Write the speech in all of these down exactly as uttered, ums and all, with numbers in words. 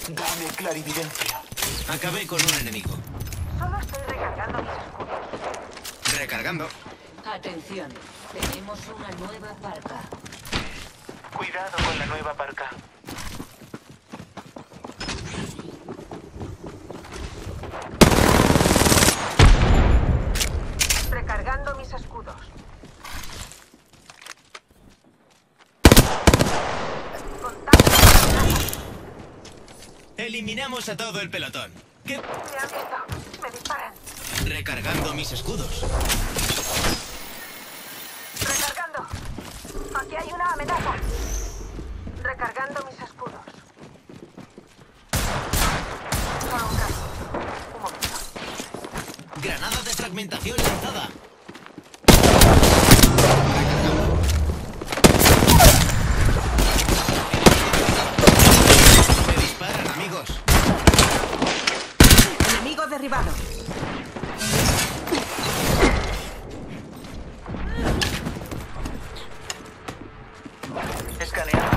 Dame clarividencia. Acabé con un enemigo. Solo estoy recargando mis escudos. Recargando. Atención, tenemos una nueva parca. Cuidado con la nueva parca. Recargando mis escudos. Contacto con la amenaza. Eliminamos a todo el pelotón. ¿Qué? Me han visto. Me disparan. Recargando mis escudos. Recargando. Aquí hay una amenaza. Recargando mis escudos. Solo un rato. Un momento. Granada de fragmentación lanzada. Me disparan, amigos. Enemigo derribado. Escaneando.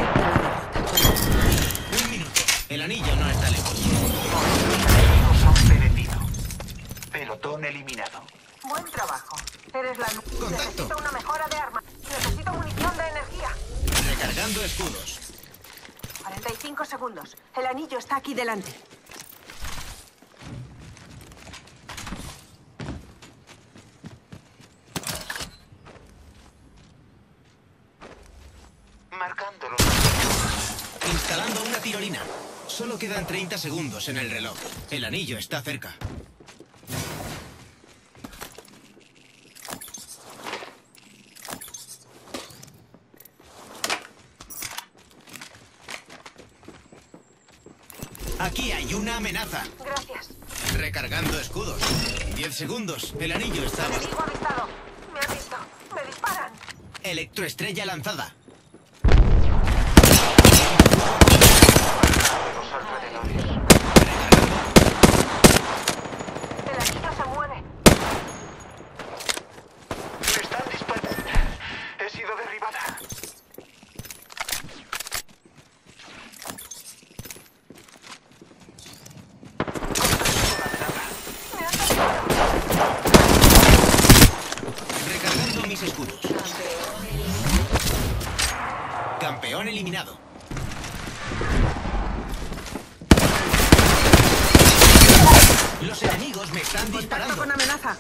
Un minuto. El anillo no está lejos. Enemigos son perecidos. Pelotón eliminado. Buen trabajo. Eres la nu- Contacto. Necesito una mejora de arma. Necesito munición de energía. Recargando escudos. cuarenta y cinco segundos. El anillo está aquí delante. Marcando los... Instalando una tirolina. Solo quedan treinta segundos en el reloj. El anillo está cerca. Aquí hay una amenaza. Gracias. Recargando escudos. diez segundos. El anillo está abajo. Enemigo avistado. Me han visto. Me disparan. Electroestrella lanzada. los alrededores. El anillo se mueve. Me están disparando. He sido derribada. Me han disparado. Recargando mis escudos. Campeón eliminado. Los enemigos me están Contacto disparando. con amenaza.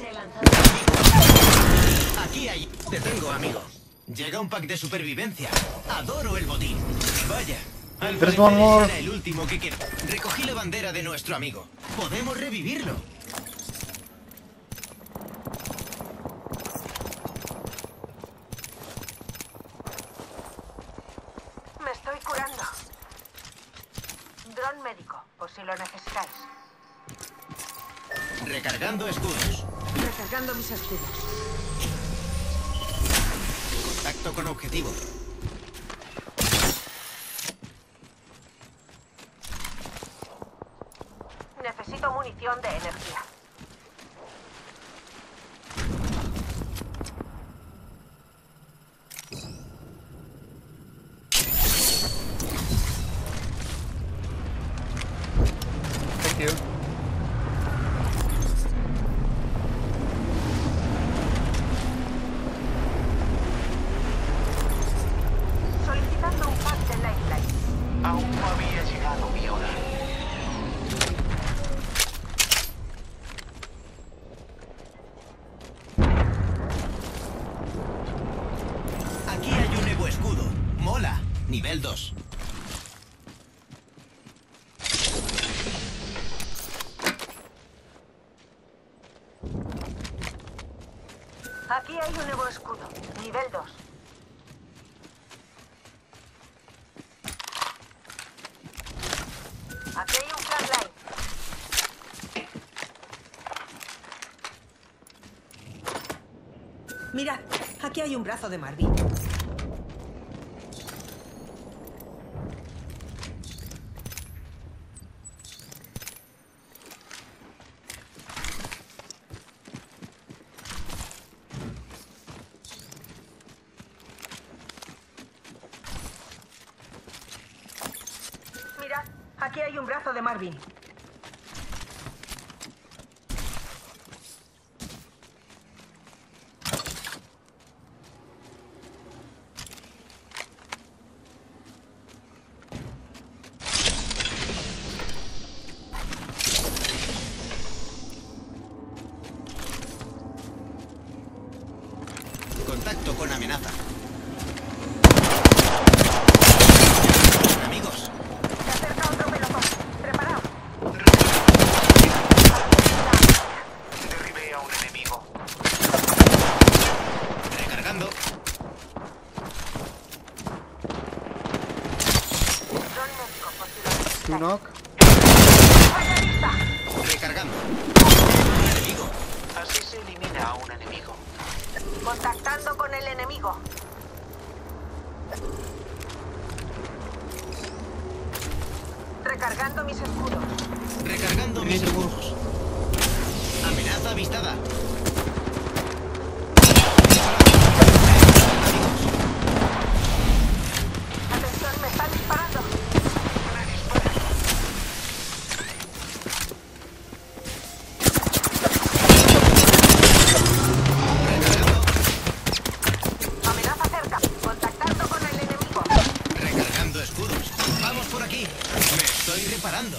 Aquí hay... Te tengo, amigo. Llega un pack de supervivencia. Adoro el botín. Vaya. Al There's parecer one more. era el último que queda. Recogí la bandera de nuestro amigo. Podemos revivirlo. Me estoy curando. Dron médico, por si lo necesitáis. Recargando escudos. Recargando mis escudos. Contacto con objetivo. Necesito munición de energía. Thank you. Solicitando un pack de lifeline. Aún no había llegado mi hora. Aquí hay un nuevo escudo. Mola. Nivel dos. Aquí hay un nuevo escudo. Nivel dos. Aquí hay un flatline. Mirad, aquí hay un brazo de Marvin. Mirad, Aquí hay un brazo de Marvin. Contacto con amenaza. Amigos. Se acerca otro pelotón. Preparado. Derribé a un enemigo. Recargando. Drone médico, por si lo necesitáis. Two knock. ¡Vaya lista! Recargando. Un enemigo. Así se elimina a un enemigo. Contactando con el enemigo. Recargando mis escudos. Recargando mis escudos. Amenaza avistada. Atención, me están disparando. Amenaza cerca. Contactando con el enemigo. Recargando escudos. Vamos por aquí. Me estoy reparando.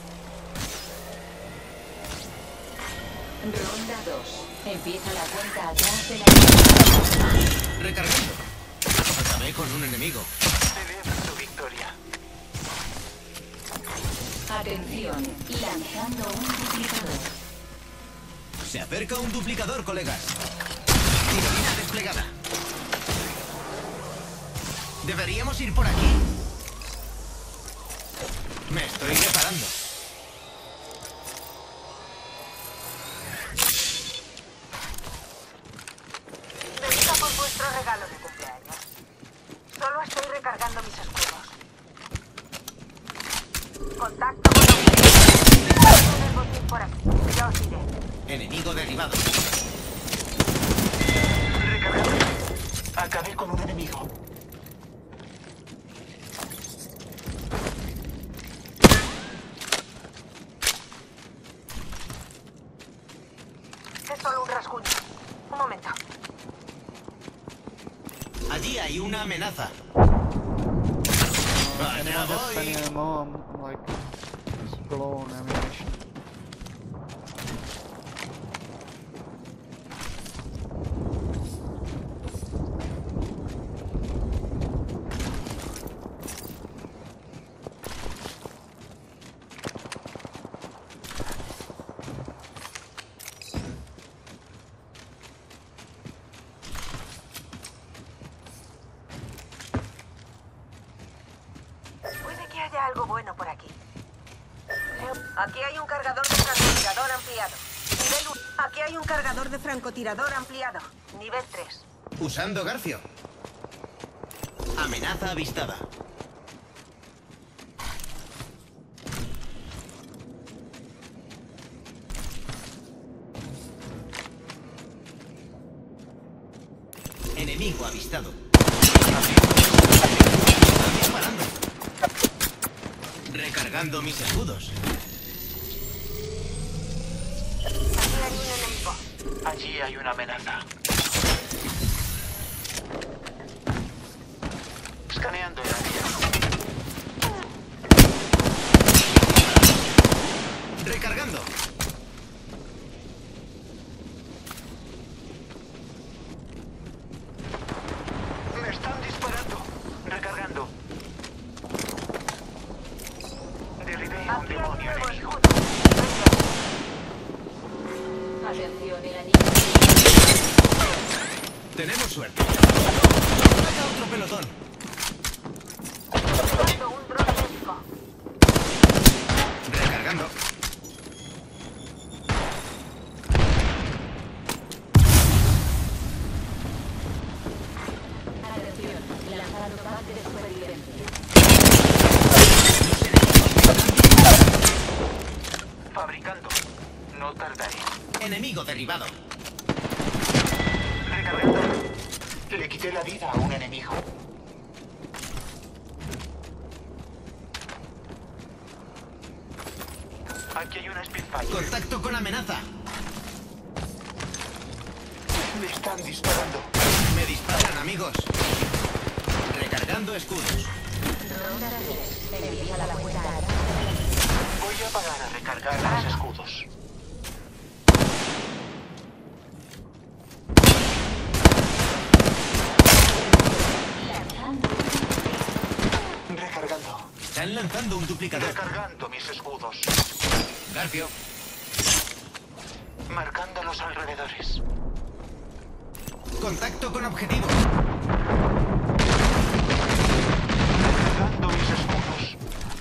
Ronda dos. Empieza la cuenta atrás de la... Recargando. Acabé con un enemigo. Celebra tu victoria. Atención, lanzando un duplicador. Se acerca un duplicador, colegas. Tirolina desplegada. Deberíamos ir por aquí. Me estoy reparando. Venga por vuestro regalo de cumpleaños. Solo estoy recargando mis escudos. Contacto con el el botín por aquí. Ya os diré. Enemigo derribado. Recargando. Acabé con un enemigo. Es solo un rasguño. Un momento. Allí hay una amenaza. Allá Anyone has voy. any ammo? I'm like, it's low on ammunition. Puede que haya algo bueno por aquí. Aquí hay un cargador de francotirador ampliado. Nivel uno. Aquí hay un cargador de francotirador ampliado. Nivel tres. Usando Garfio. Amenaza avistada. Enemigo avistado. Están disparando. Recargando mis escudos. Aquí hay un enemigo. Allí hay una amenaza. Escaneando el área. Recargando. Me están disparando. Recargando. Derribé a un Aquí hay un demonio nuevo enemigo. escudo. Atención, el anillo. Tenemos suerte. Ataca otro pelotón. Activando un dron médico. Recargando. Atención, lanzando pack de supervivencia. Fabricando. No tardaré. Enemigo derribado. Recargando. Le quité la vida a un enemigo. Aquí hay una Spitfire. Contacto con amenaza. Me están disparando. Me disparan, amigos. Recargando escudos. Ronda tres. Empieza la cuenta atrás. Voy a parar a recargar los escudos. Recargando. Están lanzando un duplicador. Recargando mis escudos. Garfio. Marcando los alrededores. Contacto con objetivo. Recargando mis escudos.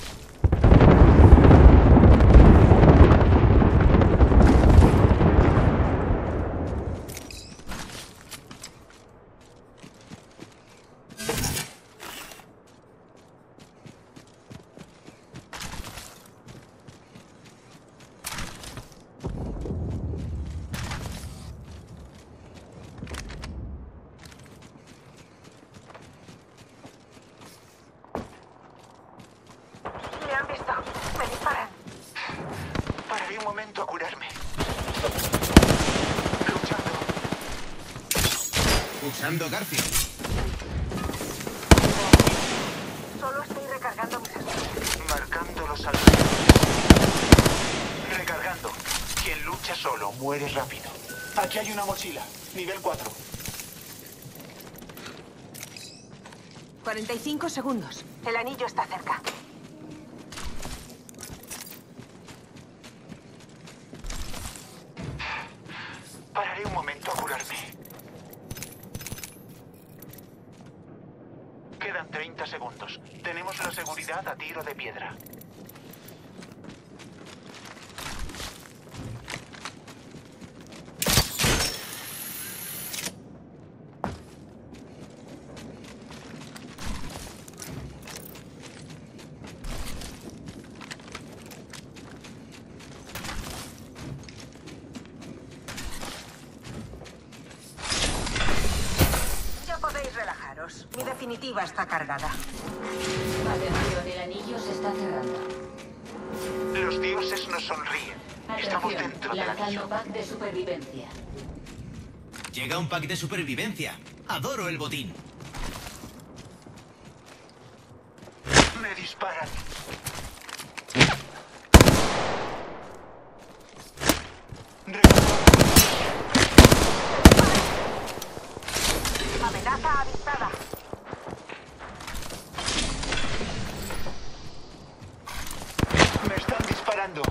Me han visto. Me disparan. Pararé un momento a curarme. Luchando. Usando Garfio. Solo estoy recargando mis escudos. Marcando los alrededores. Recargando. Quien lucha solo muere rápido. Aquí hay una mochila. Nivel cuatro. cuarenta y cinco segundos. El anillo está cerca. Pararé un momento a curarme. Quedan treinta segundos. Tenemos la seguridad a tiro de piedra. Ya podéis relajaros. Mi definitiva está cargada. Atención, el anillo se está cerrando. Los dioses nos sonríen. Estamos Atención, dentro del lanzando anillo. pack de supervivencia. Llega un pack de supervivencia. Adoro el botín. Me disparan. Amenaza avistada. Me están disparando.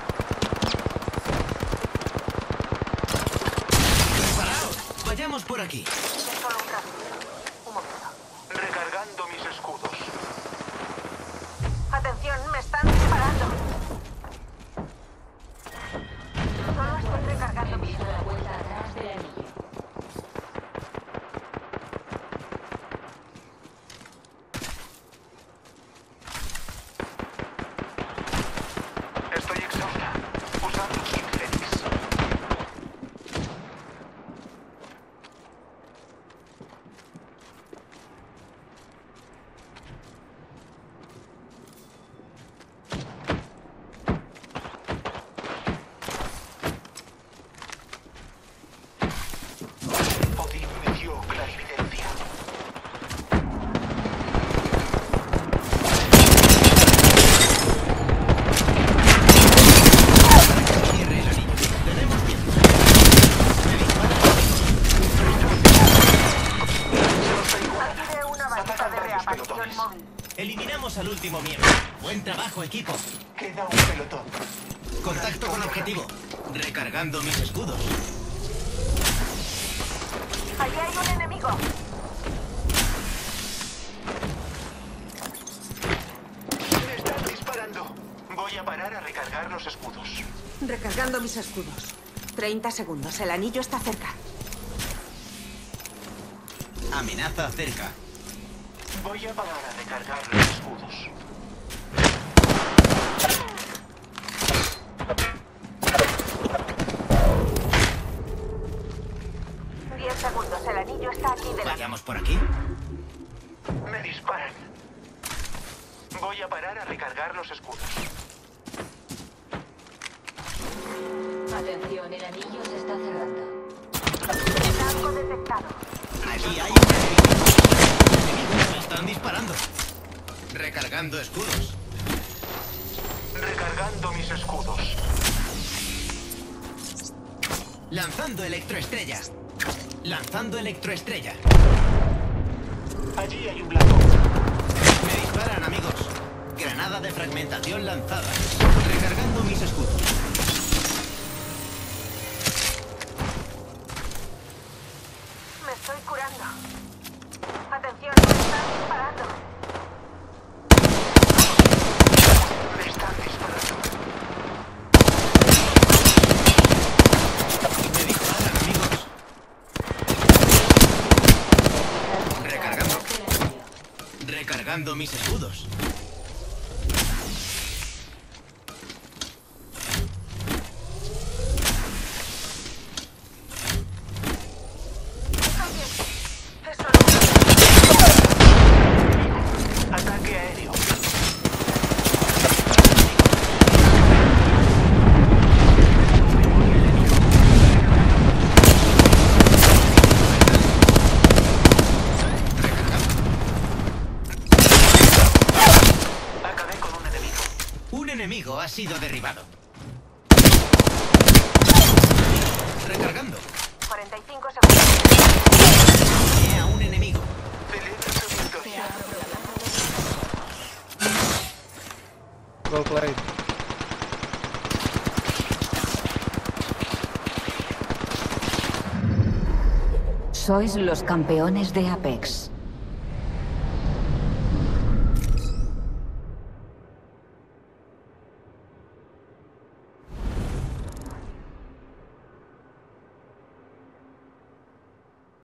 ¡Preparaos! Vayamos por aquí. Es solo un rato. Un momento. Recargando mis escudos. Atención, me están disparando. Solo estoy recargando mis Empieza la cuenta atrás del anillo. Estoy exhausta. Usando King Phoenix. Odín me dio clarividencia. Cierre el anillo. Tenemos tiempo. Me disparan. Active una varita de reaparición móvil. Eliminamos al último miembro. Buen trabajo, equipo. Queda un pelotón. Contacto con objetivo. Recargando mis escudos. Allí hay un enemigo. Me están disparando. Voy a parar a recargar los escudos. Recargando mis escudos. treinta segundos. El anillo está cerca. Amenaza cerca. Voy a parar a recargar los escudos. diez segundos. El anillo está aquí delante. Vayamos por aquí. Me disparan. Voy a parar a recargar los escudos. Atención, el anillo se está cerrando. Blanco detectado. Aquí hay un enemigo. Enemigos me están disparando. Recargando escudos. Recargando mis escudos. Lanzando electroestrella. Lanzando electroestrella. Allí hay un blanco. Me disparan, amigos. Granada de fragmentación lanzada. Recargando mis escudos. Me estoy curando. Atención, me están disparando. Me están disparando. Me disparan, amigos. Recargando. Recargando mis escudos. Estoy bien. Eso no. Ataque aéreo. Acabé con un enemigo. Un enemigo ha sido derribado. Recargando. cuarenta y cinco segundos. Maté a un enemigo. Celebra su victoria. Well played. Sois los campeones de Apex.